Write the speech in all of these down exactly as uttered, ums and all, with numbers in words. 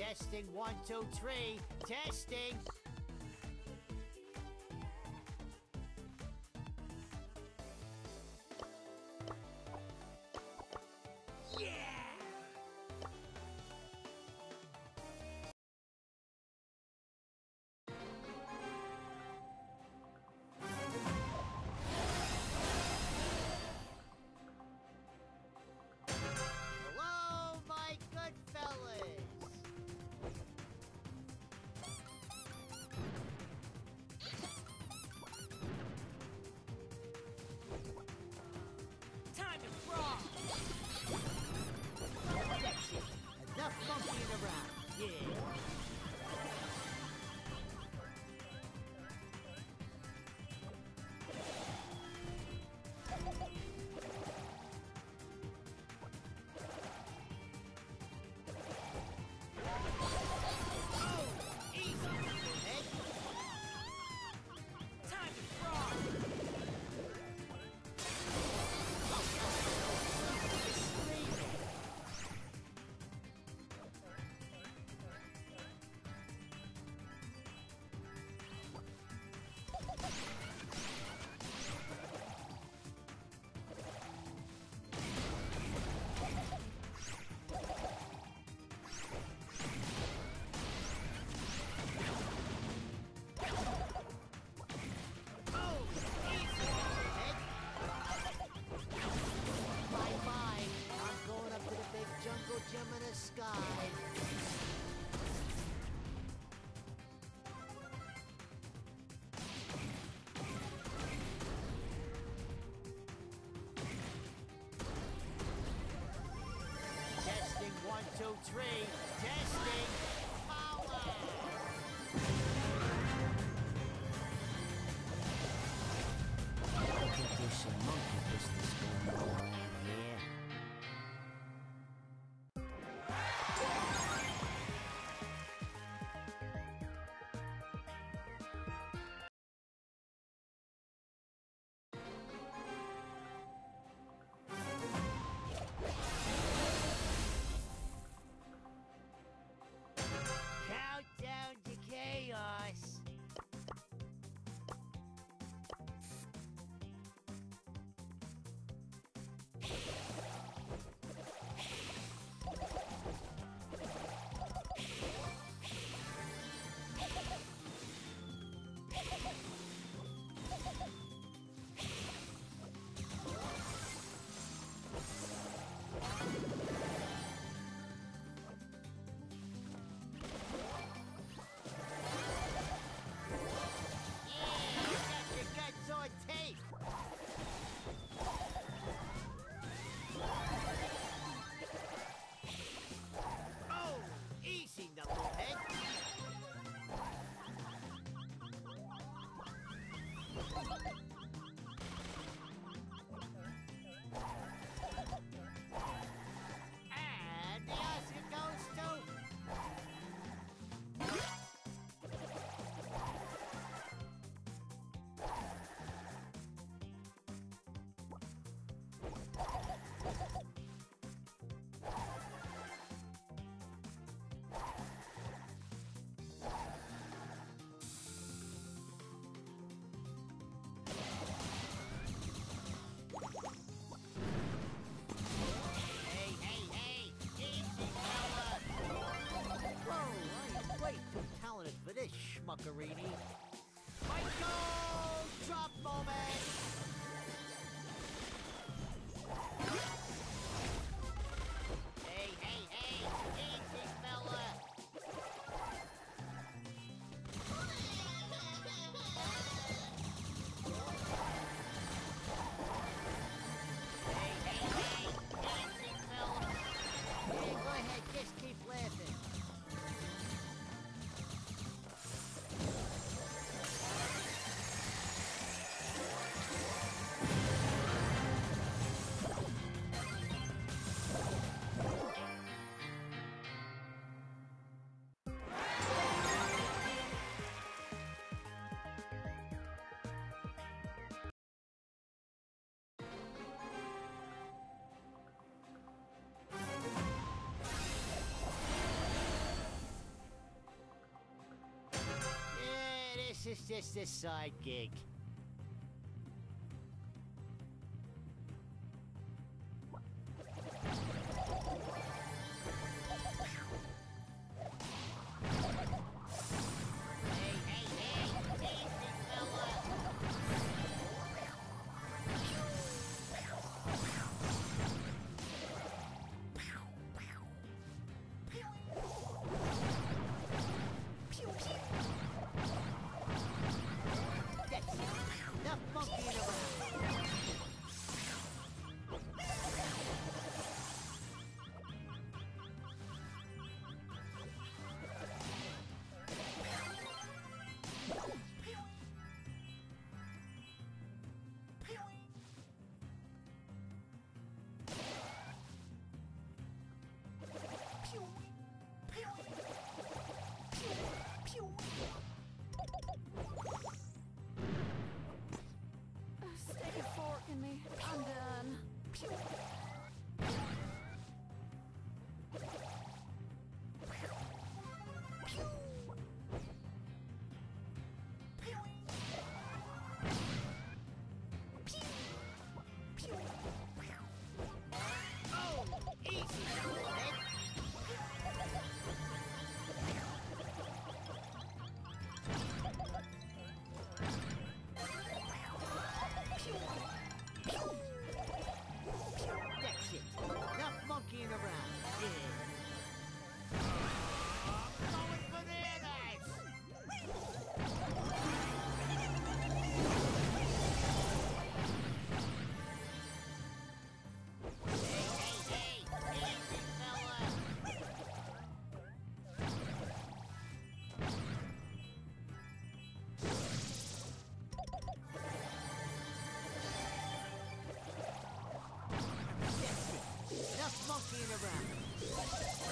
Testing, one, two, three. Testing. Yeah! Hello, my good fellas. Time to brawl. That's it. Enough monkeying around. Yeah. Jungle gym in the sky. Testing, one, two, three. Testing. Power. I think there's some monkey business going on around here. Countdown to chaos. On tape. Oh, easy, knucklehead. And the Oscar goes to talented for this schmuckerini. Mico! Drop moment! Hey, hey, hey! Easy, fella! Hey, hey, hey! Easy, fella! Hey, go ahead, just keep laughing. this is just a side gig. Stick a fork in me. I'm done. Oh, easy, Red. That's it. Enough monkeying around. Yeah. I'm going bananas. Hey, hey, hey, easy, fella. Enough monkeying around.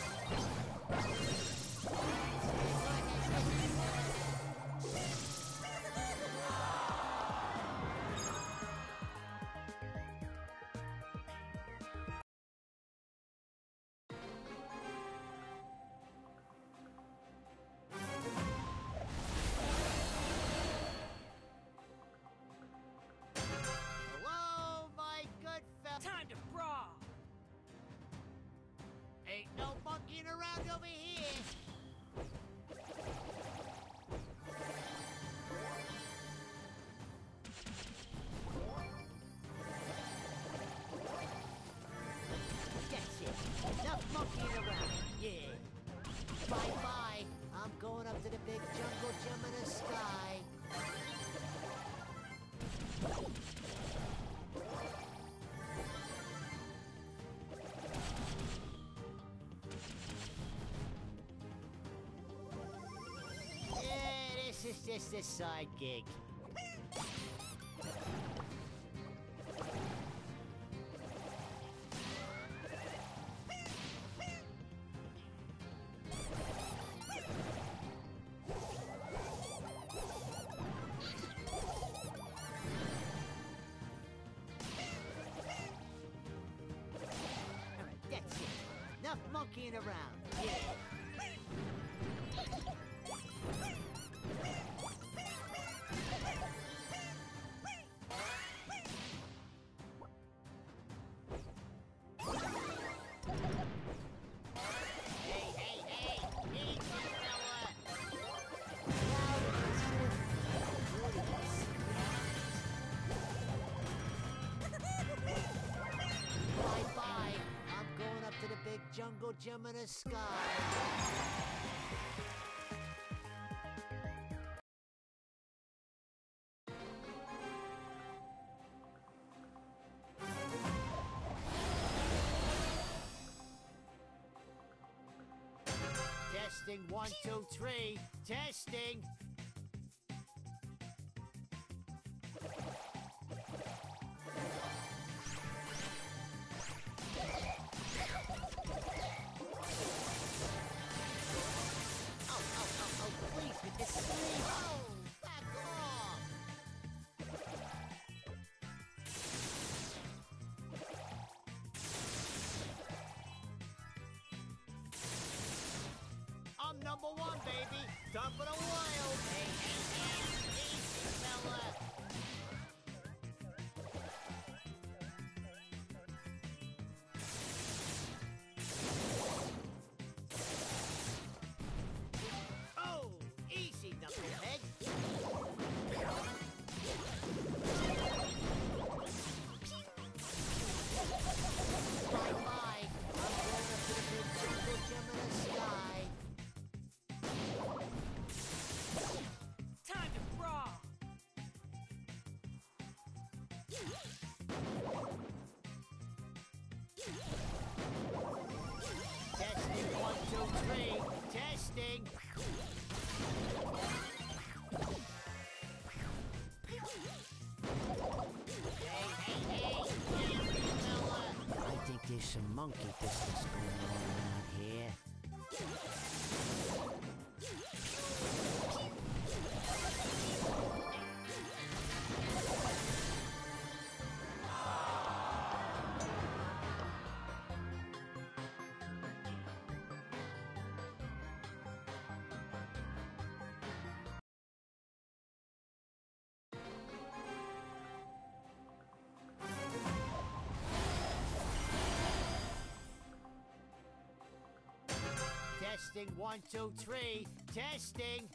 Hello, my good fella. Time to brawl! Ain't no monkeying around over here. That's it. Enough monkeying around. Yeah. Bye-bye. I'm going up to the big jungle gym in the sky. Yeah, this is just a side gig. All right, that's it. Enough monkeying around. Yeah. Hey, hey, hey! Easy, fella! Bye-bye! I'm going up to the big jungle gym in the sky. Testing one, two, three. Testing. Oh, oh, oh, oh, please, with this sleeve. Oh, back off. I'm number one, baby. Top of the wild. Hey, hey, hey. fella. Oh, easy, knucklehead. Bye-bye. I'm going up to the big jungle gym in the sky. Time to brawl! Testing, one, two, three. Testing. Hey, hey, hey, hey, fella. I think there's some monkey business going on around here. Testing, one, two, three. Testing.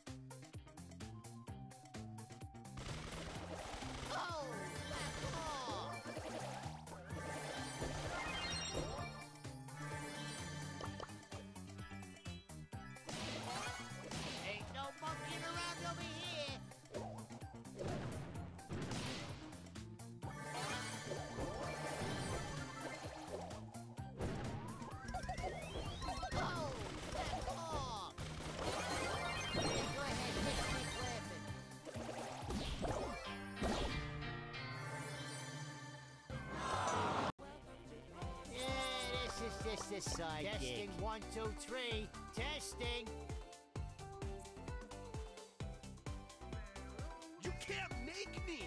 Oh, back off. Ain't no monkeying around over here. Oh, back off. Hey, go ahead, just keep laughing. Yeah, this is just the side Testing, gig. One, two, three. Testing. You can't make me!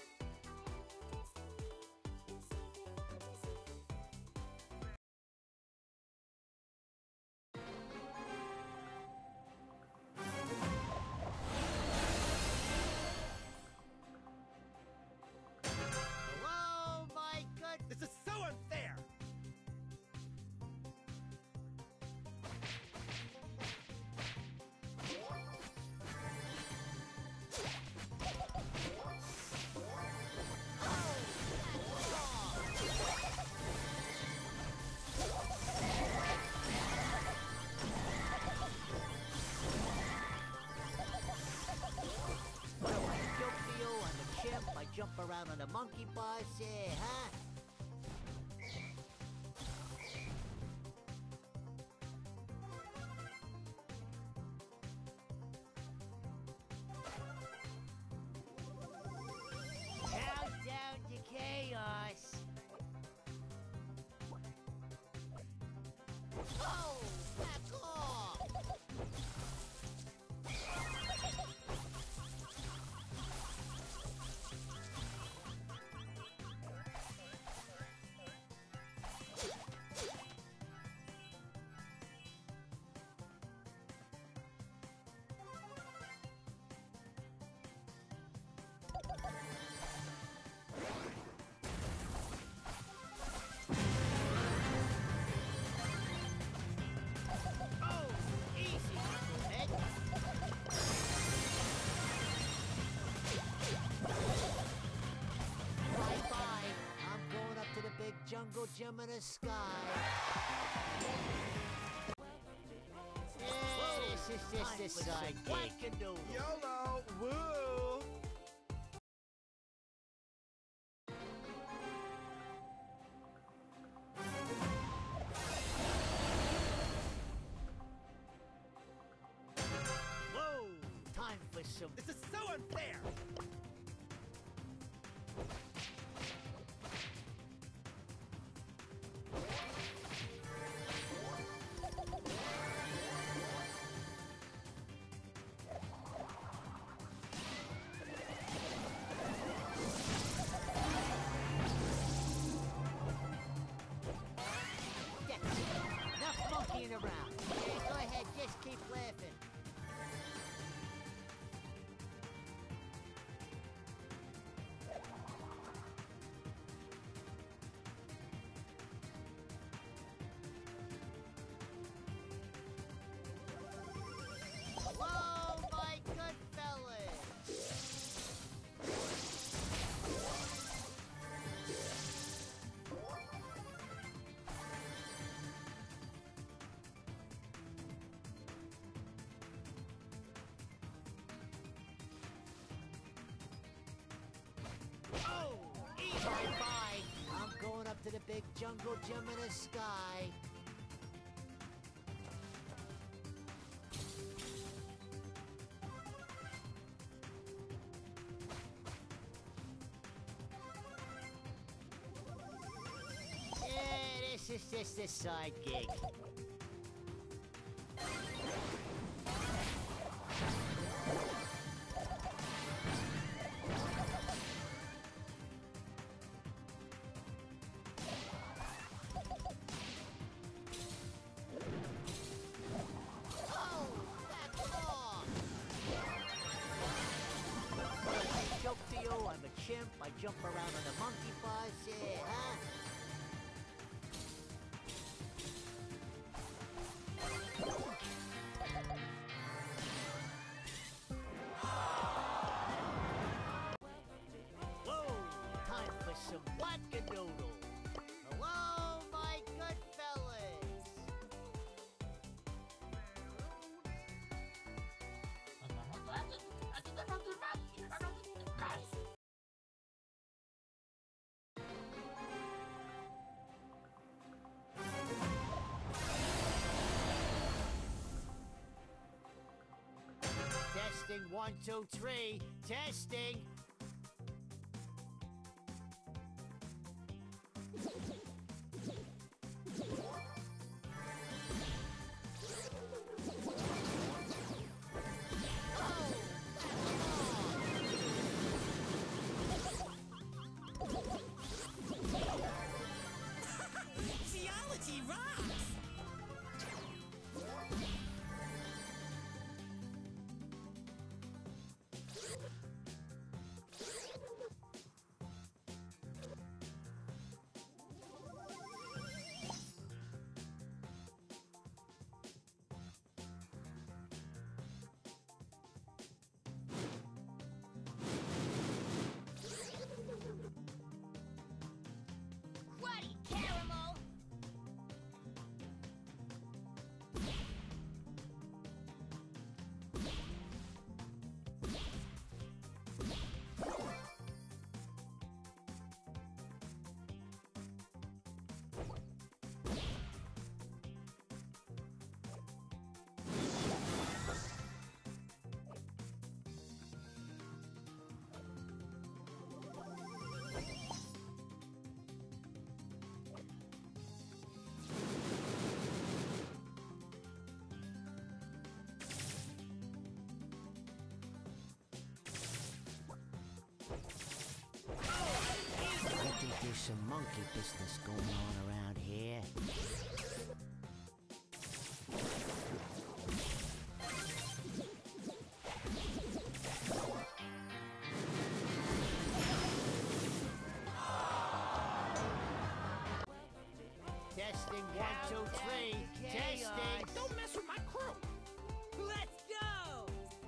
Hello, my good. This is so unfair! What do I joke to you? I'm a chimp. I jump around on a monkey bus. Yeah, huh? Countdown to chaos. Oh, back off! Oh, easy, knucklehead. Bye-bye. I'm going up to the big jungle gym in the sky. Yeah, this is just the side gig. YOLO! Woo! Whoa! Time for some. This is so unfair! Bye-bye. I'm going up to the big jungle gym in the sky. Yeah, this is just a side gig. I'm a chimp, I jump around on a monkey bus, yeah, huh? Whoa, time for some whack-a-doodle. Hello, my good fellas. Testing, one, two, three. Testing. Geology rocks! Cruddy caramel! I think there's some monkey business going on around here. Testing, one, two, three. Testing. Don't mess with my crew. Let's go!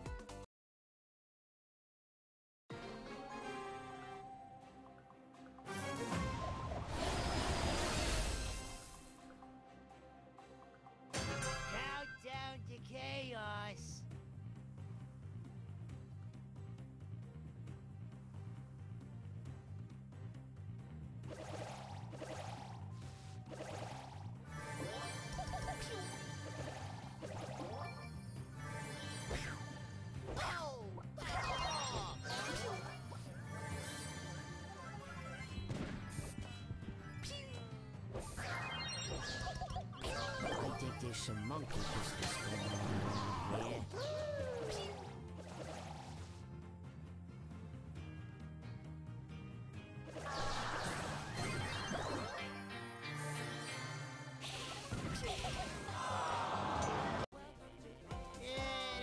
Countdown to chaos. Oh, back off. I think there's some monkey business going on around here.